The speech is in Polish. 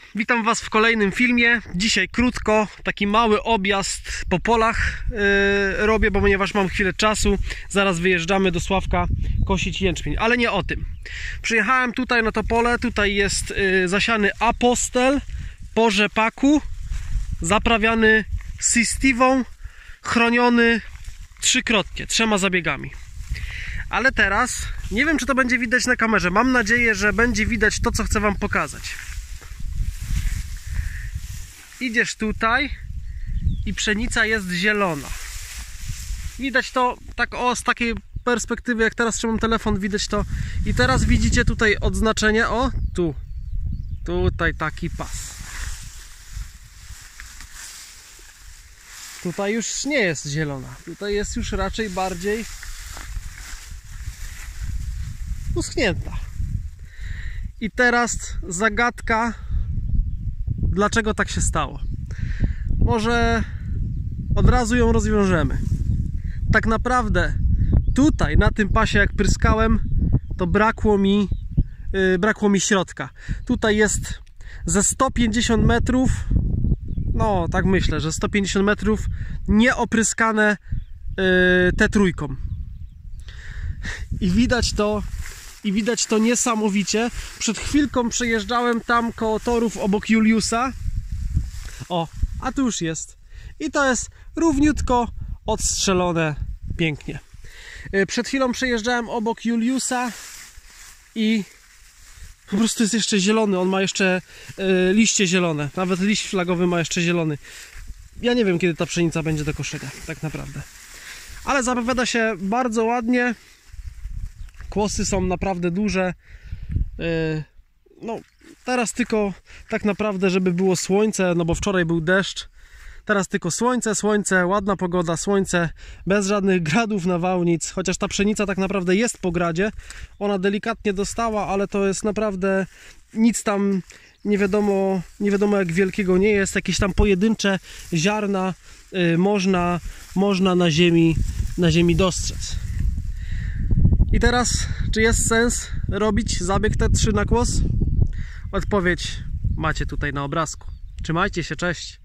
witam Was w kolejnym filmie. Dzisiaj krótko, taki mały objazd po polach robię, bo ponieważ mam chwilę czasu. Zaraz wyjeżdżamy do Sławka kosić jęczmień, ale nie o tym. Przyjechałem tutaj na to pole, tutaj jest zasiany apostel po rzepaku, zaprawiany systivą, chroniony trzykrotnie, 3 zabiegami. Ale teraz, nie wiem czy to będzie widać na kamerze, mam nadzieję, że będzie widać to, co chcę Wam pokazać. Idziesz tutaj i pszenica jest zielona. Widać to tak z takiej perspektywy, jak teraz trzymam telefon, widać to. I teraz widzicie tutaj odznaczenie, o tu, tutaj taki pas. Tutaj już nie jest zielona, tutaj jest już raczej bardziej uschnięta. I teraz zagadka, dlaczego tak się stało. Może od razu ją rozwiążemy. Tak naprawdę tutaj na tym pasie, jak pryskałem, to brakło mi środka. Tutaj jest ze 150 metrów, no tak myślę, że 150 metrów nieopryskane T3. I widać to niesamowicie. Przed chwilką przejeżdżałem tam koło torów obok Juliusa. O, a tu już jest. I to jest równiutko odstrzelone pięknie. Przed chwilą przejeżdżałem obok Juliusa i po prostu jest jeszcze zielony. On ma jeszcze liście zielone. Nawet liść flagowy ma jeszcze zielony. Ja nie wiem, kiedy ta pszenica będzie do koszenia, tak naprawdę. Ale zapowiada się bardzo ładnie. Kłosy są naprawdę duże. No, teraz tylko tak naprawdę, żeby było słońce, no bo wczoraj był deszcz. Teraz tylko słońce, ładna pogoda, słońce, bez żadnych gradów, nawałnic. Chociaż ta pszenica tak naprawdę jest po gradzie. Ona delikatnie dostała, ale to jest naprawdę nic tam nie wiadomo jak wielkiego nie jest. Jakieś tam pojedyncze ziarna można na ziemi dostrzec. I teraz, czy jest sens robić zabieg T3 na kłos? Odpowiedź macie tutaj na obrazku. Trzymajcie się, cześć!